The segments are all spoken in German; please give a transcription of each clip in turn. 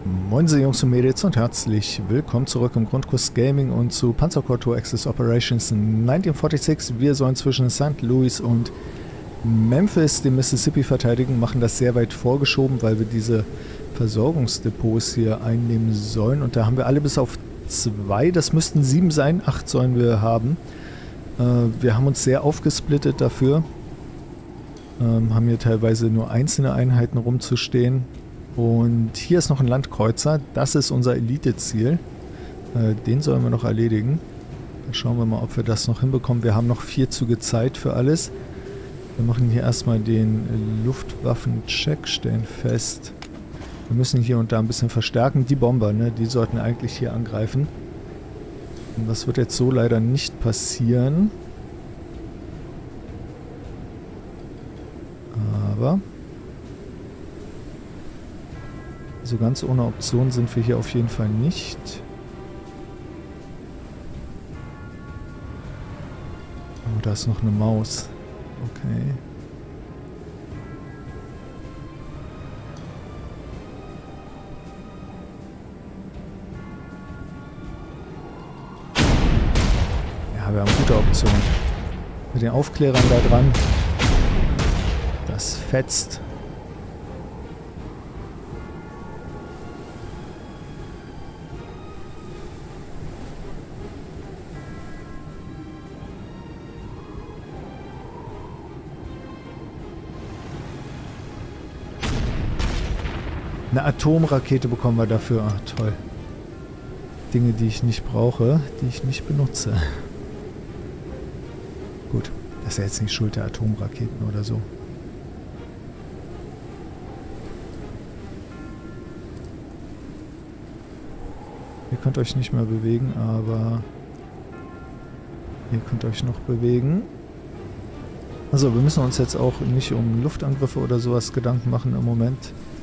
Moin Jungs und Mädels und herzlich willkommen zurück im Grundkurs Gaming und zu Panzer Corps 2 Axis Operations 1946. Wir sollen zwischen St. Louis und Memphis den Mississippi verteidigen, machen das sehr weit vorgeschoben, weil wir diese Versorgungsdepots hier einnehmen sollen. Und da haben wir alle bis auf 2, das müssten 7 sein, 8 sollen wir haben. Wir haben uns sehr aufgesplittet dafür, haben hier teilweise nur einzelne Einheiten rumzustehen. Und hier ist noch ein Landkreuzer, das ist unser Elite-Ziel. Den sollen wir noch erledigen. Dann schauen wir mal, ob wir das noch hinbekommen. Wir haben noch 4 Züge Zeit für alles. Wir machen hier erstmal den Luftwaffen-Check, stellen fest. Wir müssen hier und da ein bisschen verstärken. Die Bomber, ne, die sollten eigentlich hier angreifen. Und das wird jetzt so leider nicht passieren. Aber so ganz ohne Option sind wir hier auf jeden Fall nicht. Oh, da ist noch eine Maus. Okay. Ja, wir haben gute Optionen. Mit den Aufklärern da dran. Das fetzt. Eine Atomrakete bekommen wir dafür. Ach, toll. Dinge, die ich nicht brauche, die ich nicht benutze. Gut, das ist ja jetzt nicht Schuld der Atomraketen oder so. Ihr könnt euch nicht mehr bewegen, aber ihr könnt euch noch bewegen. Also, wir müssen uns jetzt auch nicht um Luftangriffe oder sowas Gedanken machen im Moment.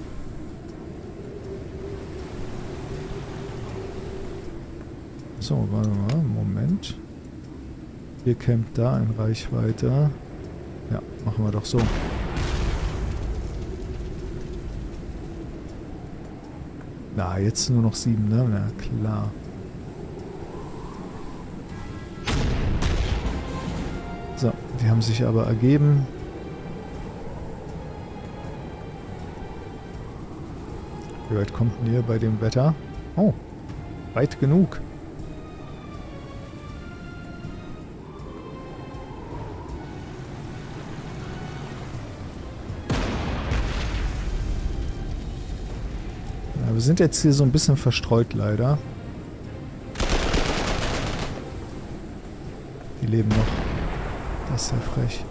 So, warte mal, Moment. Ihr campt da in Reichweite. Ja, machen wir doch so. Na, jetzt nur noch 7, ne? Na klar. So, die haben sich aber ergeben. Wie weit kommt denn ihr bei dem Wetter? Oh, weit genug. Wir sind jetzt hier so ein bisschen verstreut, leider. Die leben noch. Das ist ja frech.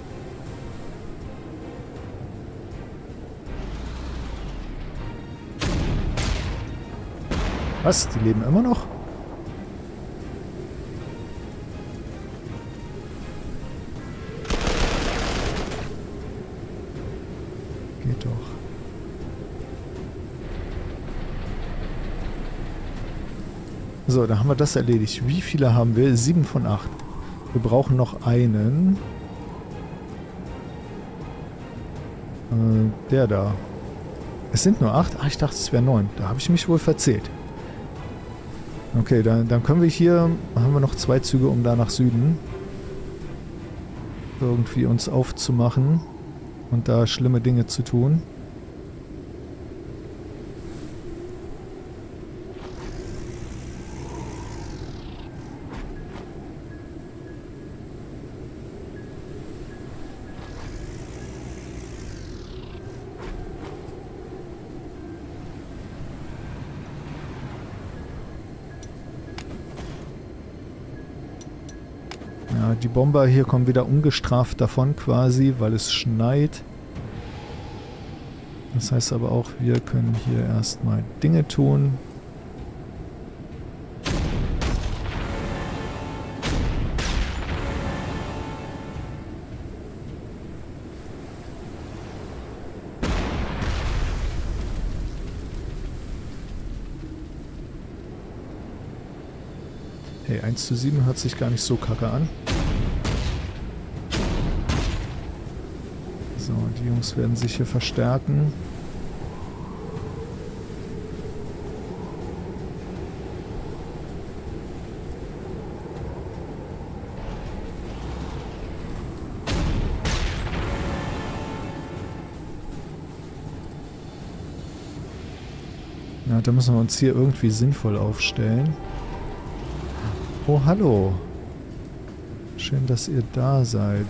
Was? Die leben immer noch? Geht doch. So, da haben wir das erledigt. Wie viele haben wir? 7 von 8. Wir brauchen noch einen. Der da. Es sind nur 8? Ah, ich dachte, es wären 9. Da habe ich mich wohl verzählt. Okay, dann können wir hier... Haben wir noch 2 Züge, um da nach Süden irgendwie uns aufzumachen und da schlimme Dinge zu tun. Ja, die Bomber hier kommen wieder ungestraft davon quasi, weil es schneit. Das heißt aber auch, wir können hier erstmal Dinge tun. Hey, 1:7 hört sich gar nicht so kacke an. So, die Jungs werden sich hier verstärken. Ja, da müssen wir uns hier irgendwie sinnvoll aufstellen. Oh, hallo. Schön, dass ihr da seid.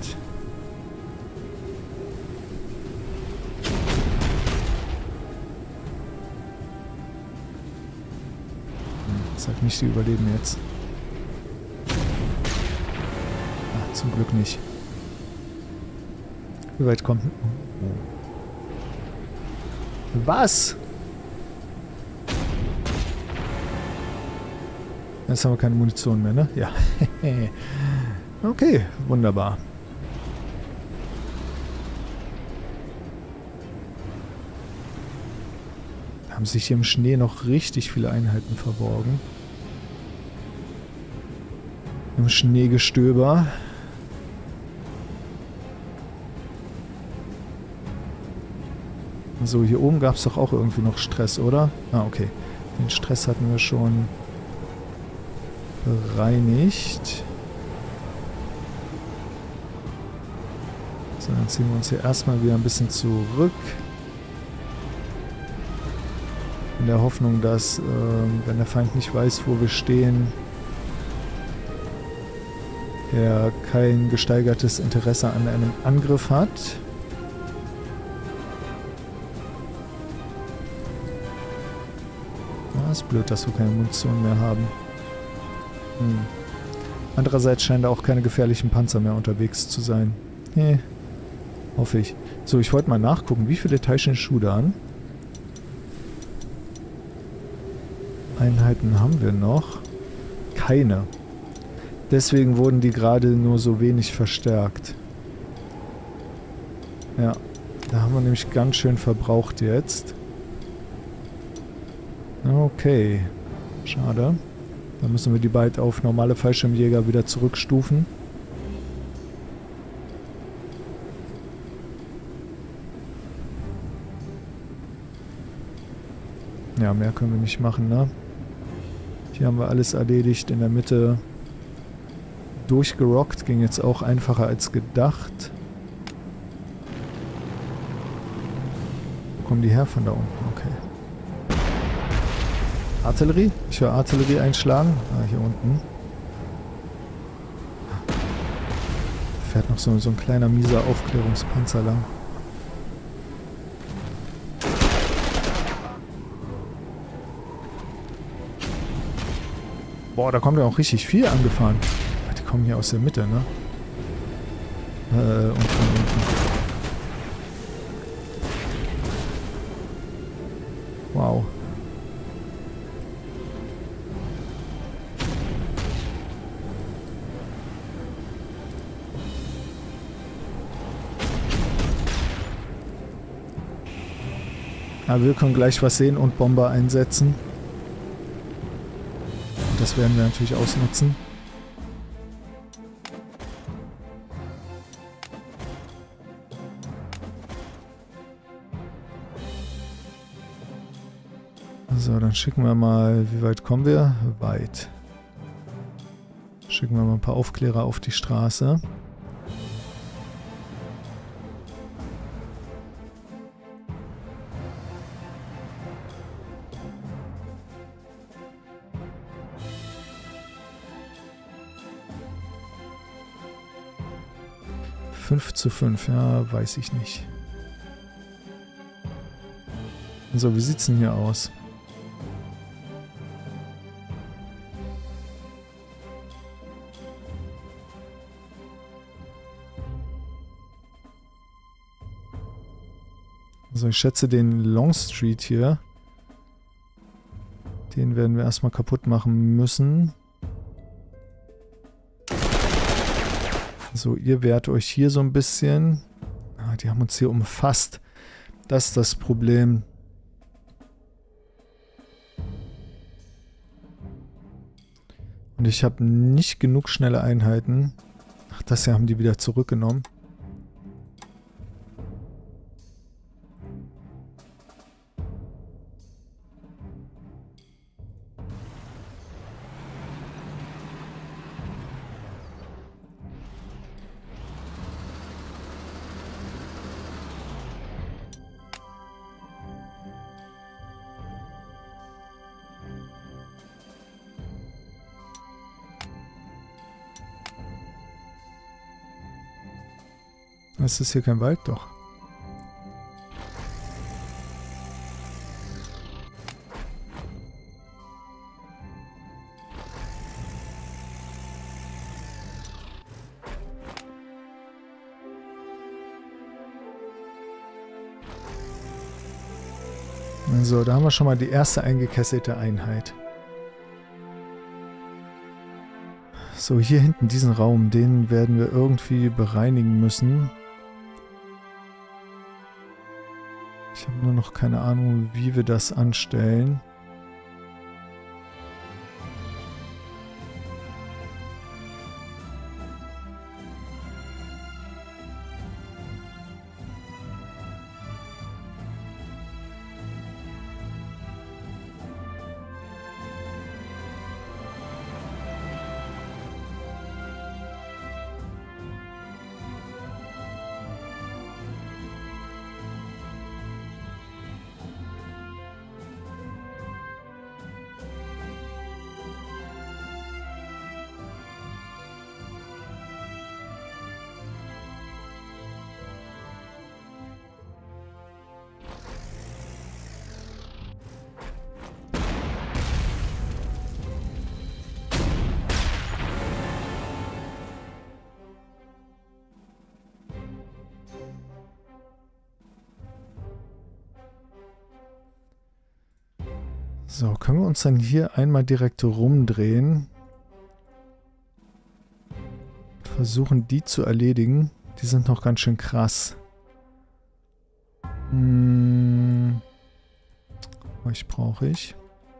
Sag nicht, die überleben jetzt. Ah, zum Glück nicht. Wie weit kommt... Oh. Was? Jetzt haben wir keine Munition mehr, ne? Ja. Okay, wunderbar. Da haben sich hier im Schnee noch richtig viele Einheiten verborgen. Im Schneegestöber. So, hier oben gab es doch auch irgendwie noch Stress, oder? Ah, okay. Den Stress hatten wir schon bereinigt. So, dann ziehen wir uns hier erstmal wieder ein bisschen zurück. In der Hoffnung, dass, wenn der Feind nicht weiß, wo wir stehen, er kein gesteigertes Interesse an einem Angriff hat. Ja, ist blöd, dass wir keine Munition mehr haben. Andererseits scheinen da auch keine gefährlichen Panzer mehr unterwegs zu sein. Nee, hoffe ich. So, ich wollte mal nachgucken, wie viele Taishin Shudan Einheiten haben wir noch? Keine. Deswegen wurden die gerade nur so wenig verstärkt. Ja, da haben wir nämlich ganz schön verbraucht jetzt. Okay, schade. Dann müssen wir die bald auf normale Fallschirmjäger wieder zurückstufen. Ja, mehr können wir nicht machen, ne? Hier haben wir alles erledigt. In der Mitte durchgerockt. Ging jetzt auch einfacher als gedacht. Wo kommen die her? Von da unten? Okay. Artillerie? Ich höre Artillerie einschlagen. Ah, hier unten. Fährt noch so ein kleiner mieser Aufklärungspanzer lang. Boah, da kommt ja auch richtig viel angefahren. Die kommen hier aus der Mitte, ne? Und von unten. Wow. Aber wir können gleich was sehen und Bomber einsetzen. Und das werden wir natürlich ausnutzen. So, dann schicken wir mal, wie weit kommen wir? Weit. Schicken wir mal ein paar Aufklärer auf die Straße. Fünf zu 5, ja, weiß ich nicht. So, wie sieht's denn hier aus? Also ich schätze den Longstreet hier. Den werden wir erstmal kaputt machen müssen. So, ihr wehrt euch hier so ein bisschen. Ah, die haben uns hier umfasst. Das ist das Problem. Und ich habe nicht genug schnelle Einheiten. Ach, das hier haben die wieder zurückgenommen. Ist das hier kein Wald? Doch. So, da haben wir schon mal die erste eingekesselte Einheit. So, hier hinten diesen Raum, den werden wir irgendwie bereinigen müssen. Ich habe nur noch keine Ahnung, wie wir das anstellen. So, können wir uns dann hier einmal direkt rumdrehen. Versuchen die zu erledigen. Die sind noch ganz schön krass. Euch brauche ich.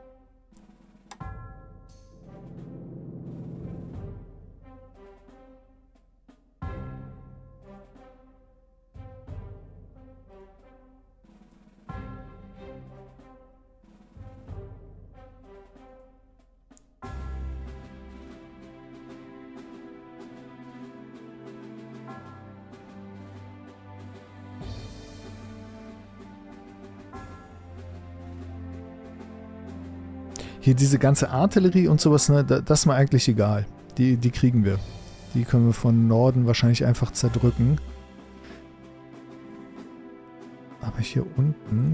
Hier diese ganze Artillerie und sowas, ne, das ist mir eigentlich egal. Die kriegen wir. Die können wir von Norden wahrscheinlich einfach zerdrücken. Aber hier unten...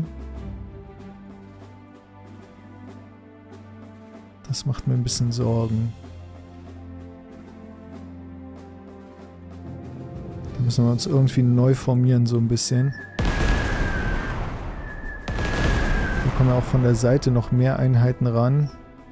Das macht mir ein bisschen Sorgen. Da müssen wir uns irgendwie neu formieren, so ein bisschen. Da kommen auch von der Seite noch mehr Einheiten ran.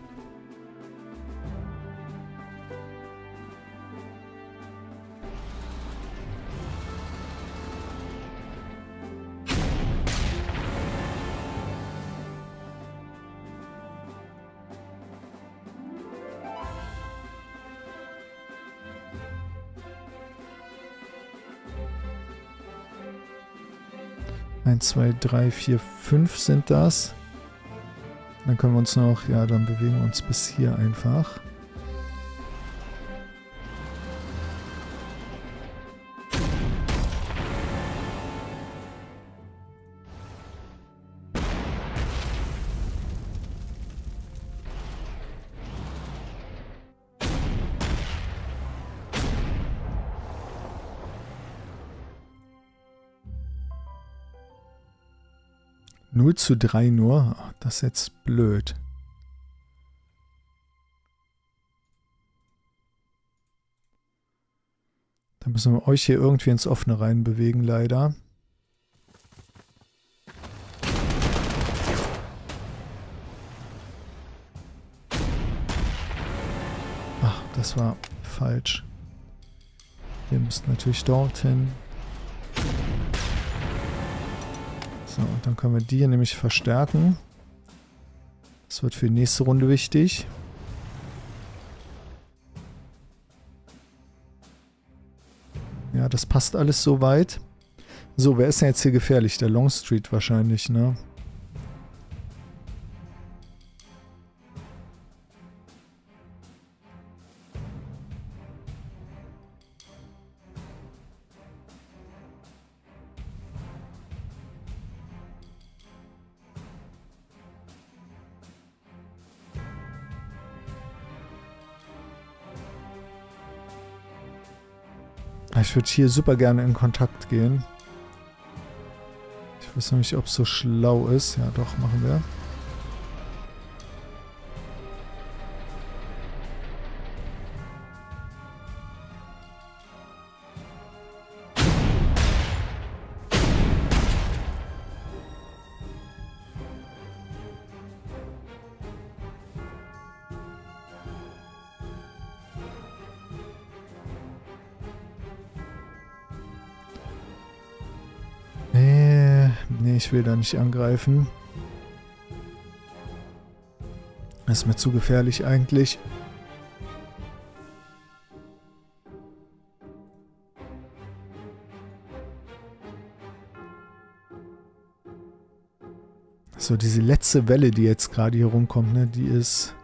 Eins, zwei, drei, vier, 5 sind das. Dann können wir uns noch, ja, dann bewegen wir uns bis hier einfach. Null zu 3 nur. Ach, das ist jetzt blöd. Dann müssen wir euch hier irgendwie ins Offene rein bewegen, leider. Ach, das war falsch. Wir müssen natürlich dorthin. So, und dann können wir die hier nämlich verstärken. Das wird für die nächste Runde wichtig. Ja, das passt alles soweit. So, wer ist denn jetzt hier gefährlich? Der Longstreet wahrscheinlich, ne? Ich würde hier super gerne in Kontakt gehen. Ich weiß noch nicht, ob es so schlau ist. Ja, doch, machen wir. Nee, ich will da nicht angreifen. Das ist mir zu gefährlich eigentlich. So, diese letzte Welle, die jetzt gerade hier rumkommt, ne, die ist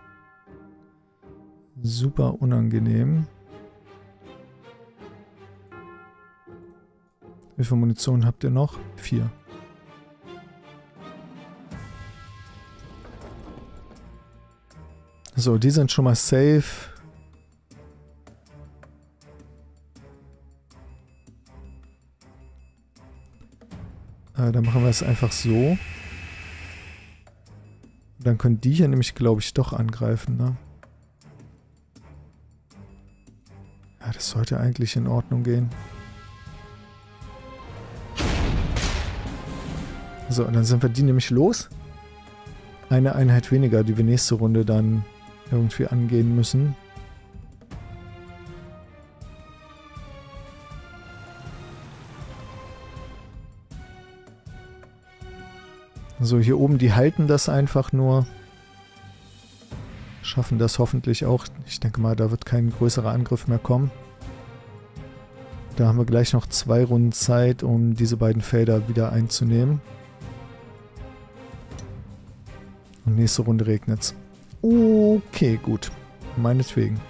super unangenehm. Wie viel Munition habt ihr noch? 4. So, die sind schon mal safe. Dann machen wir es einfach so. Dann können die hier nämlich, glaube ich, doch angreifen, ne? Ja, das sollte eigentlich in Ordnung gehen. So, und dann sind wir die nämlich los. Eine Einheit weniger, die wir nächste Runde dann irgendwie angehen müssen. So, hier oben, die halten das einfach nur. Schaffen das hoffentlich auch. Ich denke mal, da wird kein größerer Angriff mehr kommen. Da haben wir gleich noch 2 Runden Zeit, um diese beiden Felder wieder einzunehmen. Und nächste Runde regnet's. Okay, gut. Meinetwegen.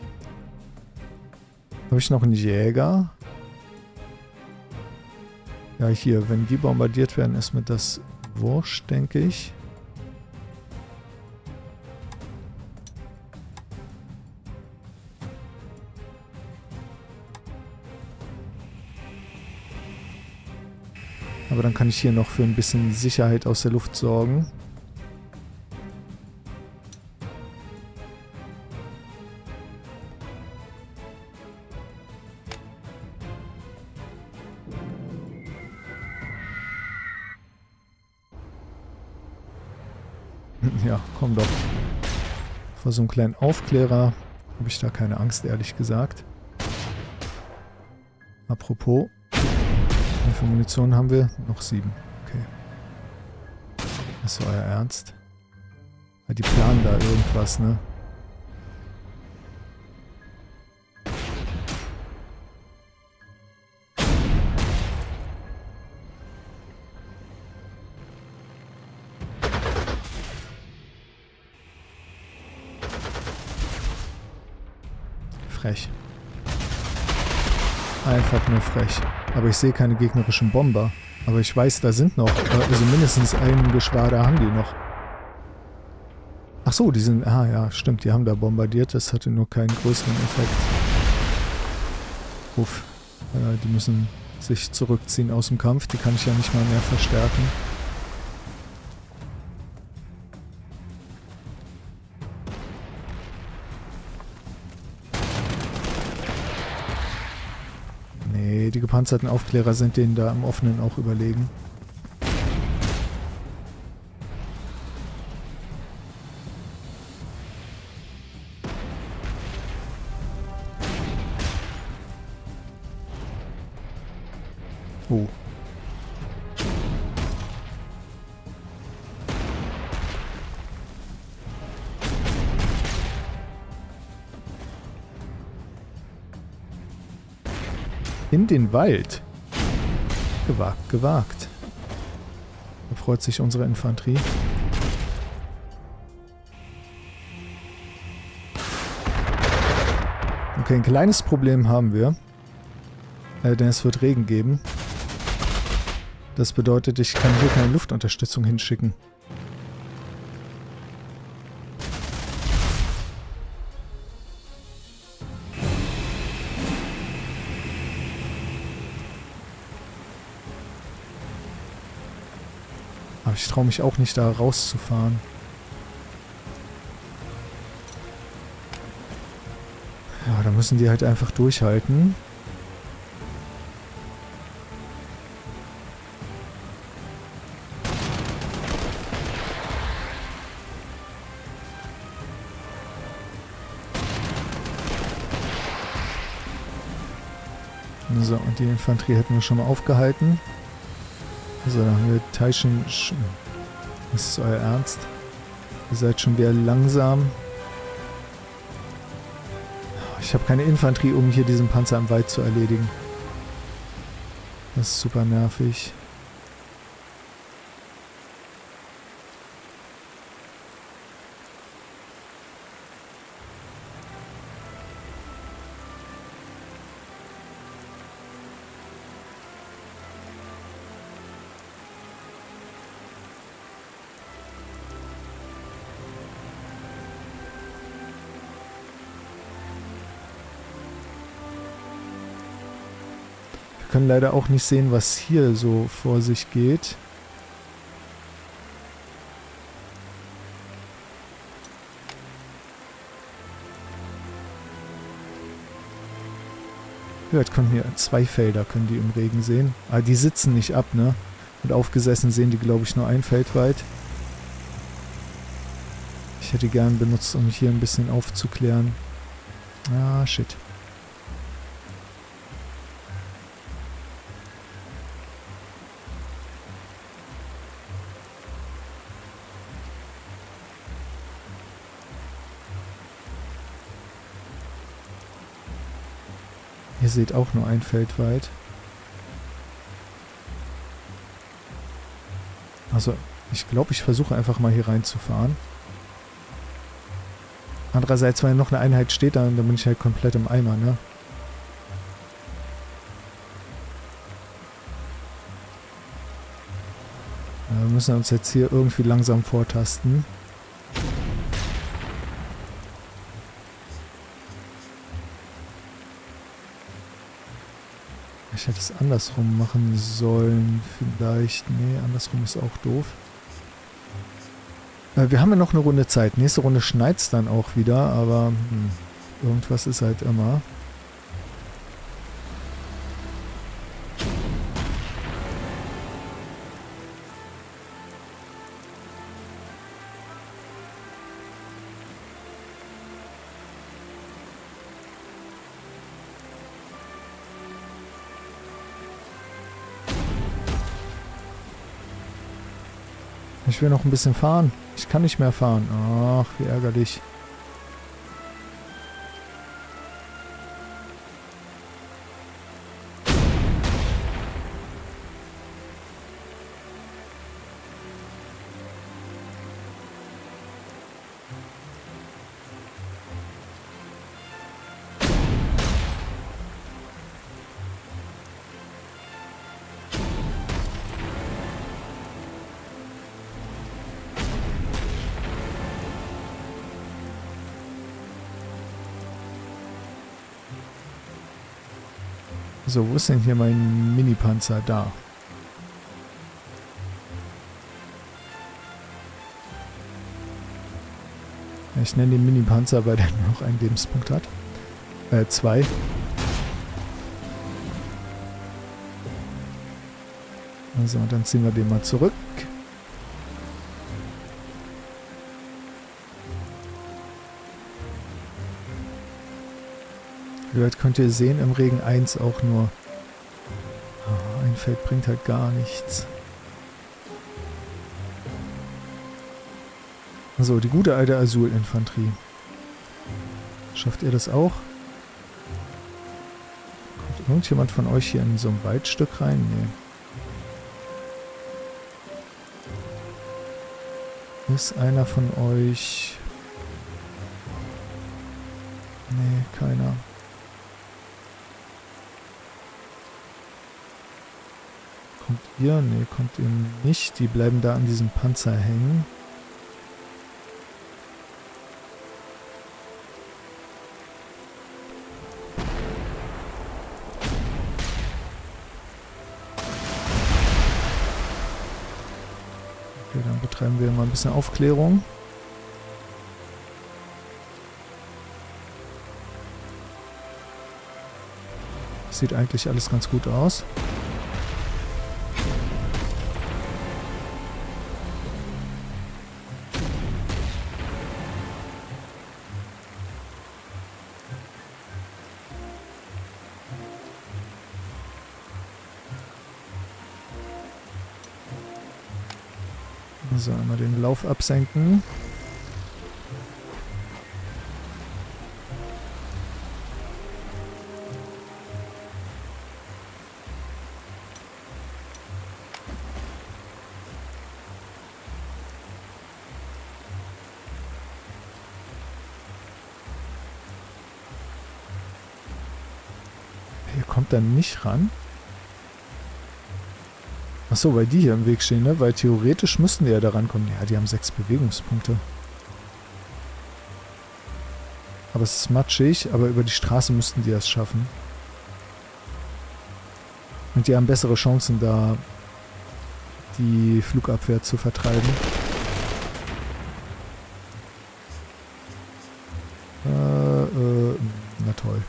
Habe ich noch einen Jäger? Ja, hier, wenn die bombardiert werden, ist mir das wurscht, denke ich. Aber dann kann ich hier noch für ein bisschen Sicherheit aus der Luft sorgen. Ja, komm doch. Vor so einem kleinen Aufklärer habe ich da keine Angst, ehrlich gesagt. Apropos, wie viel Munition haben wir? Noch 7. Okay. Das ist euer Ernst? Ja, die planen da irgendwas, ne? Frech. Einfach nur frech. Aber ich sehe keine gegnerischen Bomber. Aber ich weiß, da sind noch, also mindestens ein Geschwader haben die noch. Ach so, die sind, ah ja, stimmt, die haben da bombardiert. Das hatte nur keinen größeren Effekt. Uff, die müssen sich zurückziehen aus dem Kampf. Die kann ich ja nicht mal mehr verstärken. Die gepanzerten Aufklärer sind denen da im Offenen auch überlegen. Oh. In den Wald. Gewagt, gewagt. Da freut sich unsere Infanterie. Okay, ein kleines Problem haben wir. Denn es wird Regen geben. Das bedeutet, ich kann hier keine Luftunterstützung hinschicken. Aber ich traue mich auch nicht, da rauszufahren. Ja, da müssen die halt einfach durchhalten. So, und die Infanterie hätten wir schon mal aufgehalten. So, dann haben wir Taishin. Das ist euer Ernst? Ihr seid schon wieder langsam. Ich habe keine Infanterie, um hier diesen Panzer im Wald zu erledigen. Das ist super nervig. Wir können leider auch nicht sehen, was hier so vor sich geht. Vielleicht konnten wir 2 Felder können die im Regen sehen. Aber die sitzen nicht ab, ne? Und aufgesessen sehen die, glaube ich, nur ein Feld weit. Ich hätte gern benutzt, um hier ein bisschen aufzuklären. Ah, shit. Ihr seht auch nur ein Feld weit. Also, ich glaube, ich versuche einfach mal hier reinzufahren. Andererseits, wenn noch eine Einheit steht, dann bin ich halt komplett im Eimer, ne? Ja, wir müssen uns jetzt hier irgendwie langsam vortasten. Ich hätte es andersrum machen sollen. Vielleicht. Nee, andersrum ist auch doof. Wir haben ja noch eine Runde Zeit. Nächste Runde schneit es dann auch wieder, aber irgendwas ist halt immer. Ich will noch ein bisschen fahren. Ich kann nicht mehr fahren. Ach, wie ärgerlich. So, wo ist denn hier mein Mini-Panzer? Da. Ich nenne den Mini-Panzer, weil der nur noch einen Lebenspunkt hat. 2. Also, dann ziehen wir den mal zurück. Vielleicht könnt ihr sehen, im Regen 1 auch nur. Oh, ein Feld bringt halt gar nichts. So, die gute alte Azul-Infanterie. Schafft ihr das auch? Kommt irgendjemand von euch hier in so ein Waldstück rein? Nee. Ist einer von euch... Nee, keiner. Kommt ihr? Nee, kommt ihr nicht. Die bleiben da an diesem Panzer hängen. Okay, dann betreiben wir mal ein bisschen Aufklärung. Sieht eigentlich alles ganz gut aus. So, einmal den Lauf absenken. Hier kommt er nicht ran. Achso, weil die hier im Weg stehen, ne? Weil theoretisch müssten die ja da rankommen. Ja, die haben 6 Bewegungspunkte. Aber es ist matschig, aber über die Straße müssten die das schaffen. Und die haben bessere Chancen, da die Flugabwehr zu vertreiben. Na toll.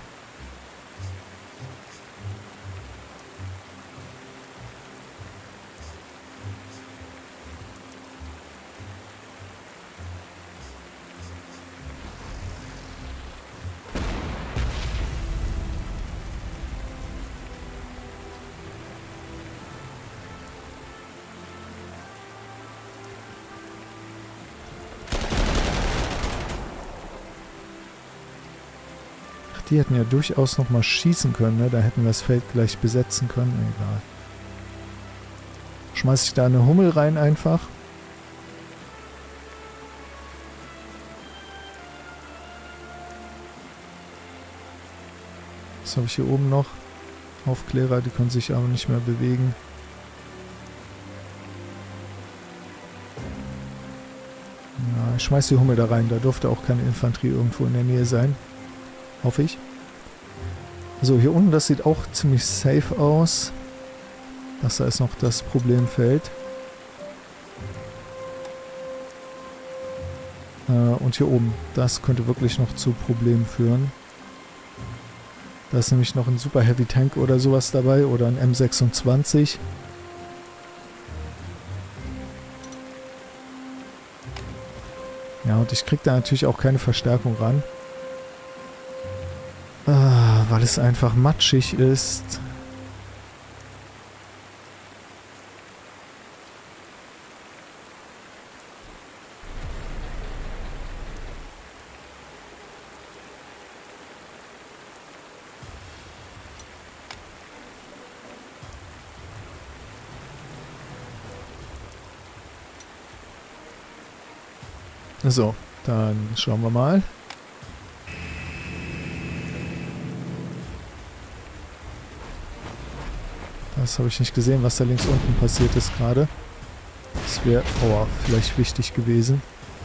Die hätten ja durchaus noch mal schießen können, ne? Da hätten wir das Feld gleich besetzen können. Egal. Schmeiß ich da eine Hummel rein einfach. Was habe ich hier oben noch? Aufklärer, die können sich aber nicht mehr bewegen. Ja, ich schmeiß die Hummel da rein. Da dürfte auch keine Infanterie irgendwo in der Nähe sein. Hoffe ich. So, hier unten, das sieht auch ziemlich safe aus. Das da ist noch das Problemfeld. Und hier oben, das könnte wirklich noch zu Problemen führen. Da ist nämlich noch ein Super Heavy Tank oder sowas dabei oder ein M26. Ja, und ich kriege da natürlich auch keine Verstärkung ran. Weil es einfach matschig ist. So, dann schauen wir mal. Das habe ich nicht gesehen, was da links unten passiert ist gerade. Das wäre vielleicht wichtig gewesen.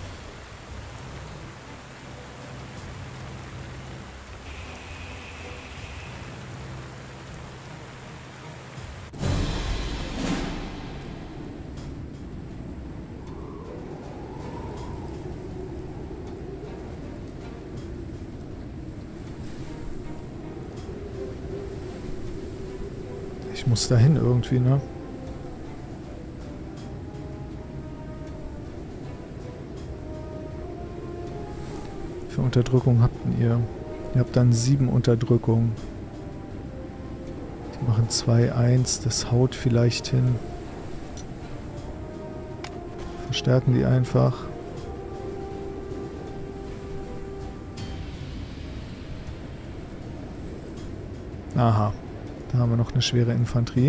Ich muss dahin irgendwie, ne? Für Unterdrückung habt ihr? Ihr habt dann 7 Unterdrückung. Die machen 2-1. Das haut vielleicht hin. Verstärken die einfach. Aha. Da haben wir noch eine schwere Infanterie.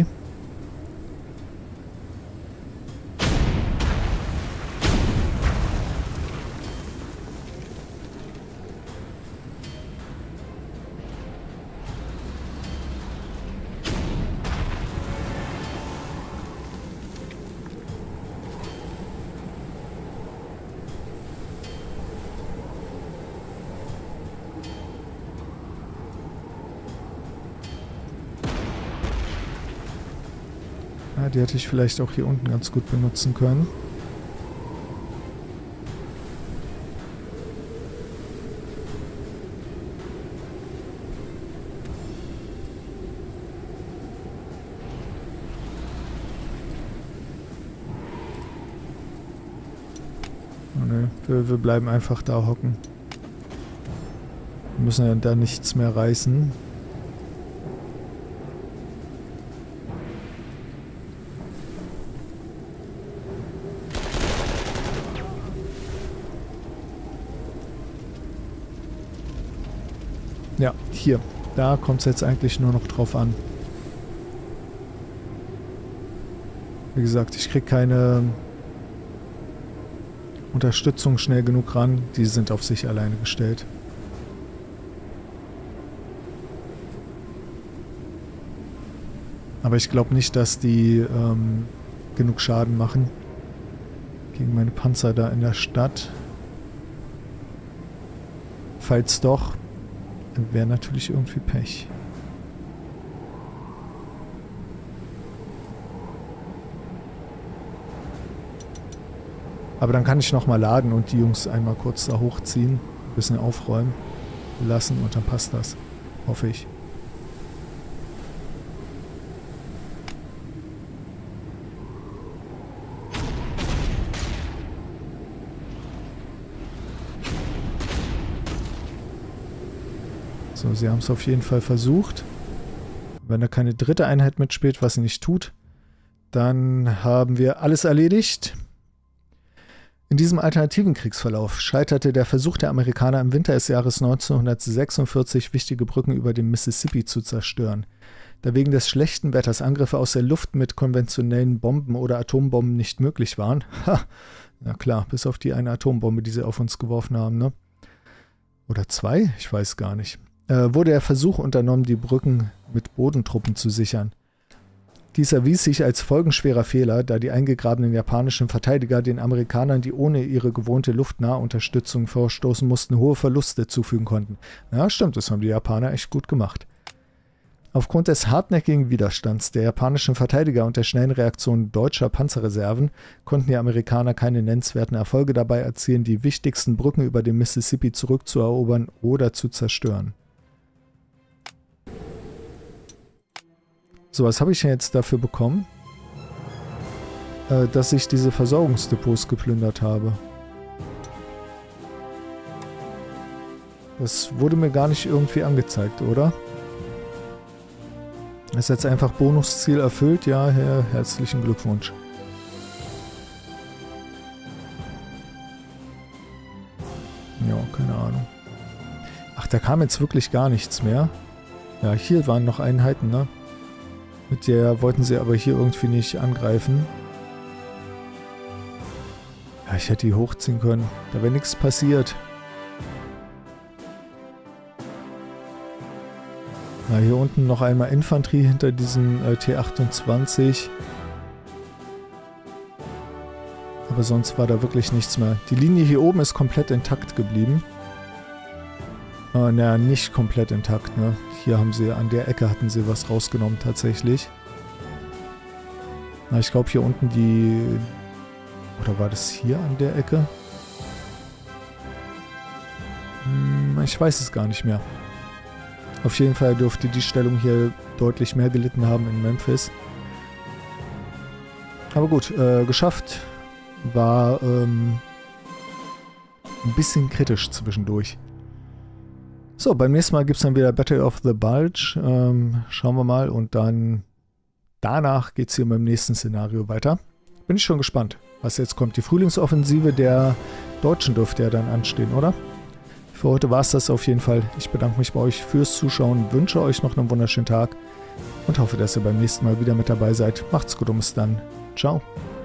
Ja, die hätte ich vielleicht auch hier unten ganz gut benutzen können. Wir bleiben einfach da hocken. Wir müssen ja da nichts mehr reißen. Ja, hier. Da kommt es jetzt eigentlich nur noch drauf an. Wie gesagt, ich kriege keine Unterstützung schnell genug ran. Die sind auf sich alleine gestellt. Aber ich glaube nicht, dass die genug Schaden machen gegen meine Panzer da in der Stadt. Falls doch, wäre natürlich irgendwie Pech. Aber dann kann ich nochmal laden und die Jungs einmal kurz da hochziehen, ein bisschen aufräumen lassen und dann passt das. Hoffe ich. So, sie haben es auf jeden Fall versucht. Wenn da keine dritte Einheit mitspielt, was sie nicht tut, dann haben wir alles erledigt. In diesem alternativen Kriegsverlauf scheiterte der Versuch der Amerikaner im Winter des Jahres 1946 wichtige Brücken über den Mississippi zu zerstören. Da wegen des schlechten Wetters Angriffe aus der Luft mit konventionellen Bomben oder Atombomben nicht möglich waren, na klar, bis auf die eine Atombombe, die sie auf uns geworfen haben, ne? Oder zwei? Ich weiß gar nicht. Wurde der Versuch unternommen, die Brücken mit Bodentruppen zu sichern. Dies erwies sich als folgenschwerer Fehler, da die eingegrabenen japanischen Verteidiger den Amerikanern, die ohne ihre gewohnte Luftnahunterstützung vorstoßen mussten, hohe Verluste zufügen konnten. Ja, stimmt, das haben die Japaner echt gut gemacht. Aufgrund des hartnäckigen Widerstands der japanischen Verteidiger und der schnellen Reaktion deutscher Panzerreserven konnten die Amerikaner keine nennenswerten Erfolge dabei erzielen, die wichtigsten Brücken über den Mississippi zurückzuerobern oder zu zerstören. So, was habe ich denn jetzt dafür bekommen? Dass ich diese Versorgungsdepots geplündert habe. Das wurde mir gar nicht irgendwie angezeigt, oder? Das ist jetzt einfach Bonusziel erfüllt. Ja, herzlichen Glückwunsch. Ja, keine Ahnung. Ach, da kam jetzt wirklich gar nichts mehr. Ja, hier waren noch Einheiten, ne? Mit der wollten sie aber hier irgendwie nicht angreifen. Ja, ich hätte die hochziehen können. Da wäre nichts passiert. Ja, hier unten noch einmal Infanterie hinter diesem T28. Aber sonst war da wirklich nichts mehr. Die Linie hier oben ist komplett intakt geblieben. Naja, nicht komplett intakt, ne? Hier haben sie, an der Ecke hatten sie was rausgenommen tatsächlich. Na, ich glaube hier unten die... Oder war das hier an der Ecke? Ich weiß es gar nicht mehr. Auf jeden Fall dürfte die Stellung hier deutlich mehr gelitten haben in Memphis. Aber gut, geschafft. War ein bisschen kritisch zwischendurch. So, beim nächsten Mal gibt es dann wieder Battle of the Bulge. Schauen wir mal. Und dann danach geht es hier beim nächsten Szenario weiter. Bin ich schon gespannt, was jetzt kommt. Die Frühlingsoffensive der Deutschen dürfte ja dann anstehen, oder? Für heute war es das auf jeden Fall. Ich bedanke mich bei euch fürs Zuschauen, wünsche euch noch einen wunderschönen Tag und hoffe, dass ihr beim nächsten Mal wieder mit dabei seid. Macht's gut und bis dann. Ciao.